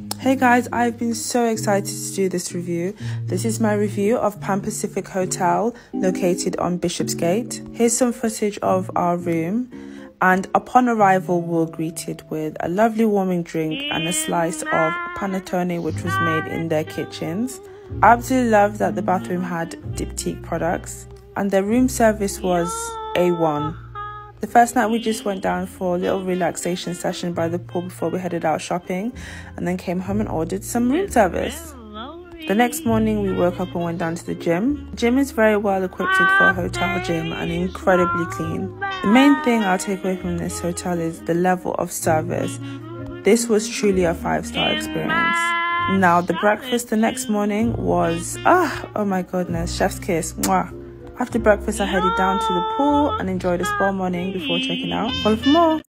Hey guys, I've been so excited to do this review. This is my review of Pan Pacific Hotel located on Bishopsgate. Here's some footage of our room, and upon arrival we were greeted with a lovely warming drink and a slice of panettone which was made in their kitchens. I absolutely loved that the bathroom had Diptyque products and their room service was A1. The first night we just went down for a little relaxation session by the pool before we headed out shopping, and then came home and ordered some room service. The next morning we woke up and went down to the gym. The gym is very well equipped for a hotel gym and incredibly clean. The main thing I'll take away from this hotel is the level of service. This was truly a 5-star experience. Now the breakfast the next morning was, oh my goodness, chef's kiss. Mwah. After breakfast, I headed down to the pool and enjoyed a spa morning before checking out. Follow for more.